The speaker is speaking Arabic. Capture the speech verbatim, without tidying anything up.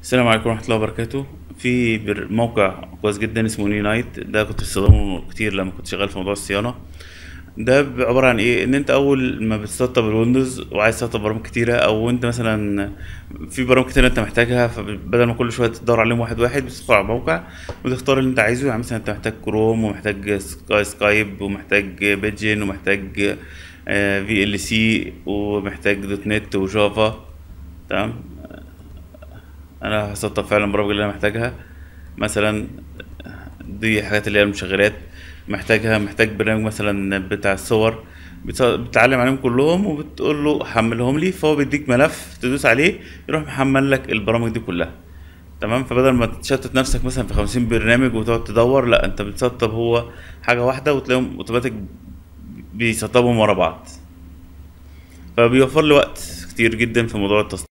السلام عليكم ورحمة الله وبركاته. في بر- موقع كويس جدا اسمه ني نايت، ده كنت بستخدمه كتير لما كنت شغال في موضوع الصيانة. ده ب- عبارة عن ايه، ان انت اول ما بتسطب الويندوز وعايز تسطب برامج كتيرة، او انت مثلا في برامج كتيرة انت محتاجها، فبدل ما كل شوية تدور عليهم واحد واحد بتدخل على الموقع وتختار اللي انت عايزه. يعني مثلا انت محتاج كروم، ومحتاج سكاي سكايب، ومحتاج بيجن، ومحتاج في ال سي، ومحتاج دوت نت وجافا. تمام. انا هسطب فعلا البرامج اللي انا محتاجها. مثلا دي حاجات اللي هي المشغلات محتاجها. محتاج برنامج مثلا بتاع الصور، بت- بتعلم عليهم كلهم وبتقول له حملهم لي، فهو بيديك ملف تدوس عليه يروح محمل لك البرامج دي كلها. تمام. فبدل ما تشتت نفسك مثلا في خمسين برنامج وتقعد تدور، لا، انت بتسطب هو حاجة واحدة وتلاقيهم اوتوماتيك بيسطبهم ورا بعض. فبيوفر لي وقت كتير جدا في موضوع التصطيب.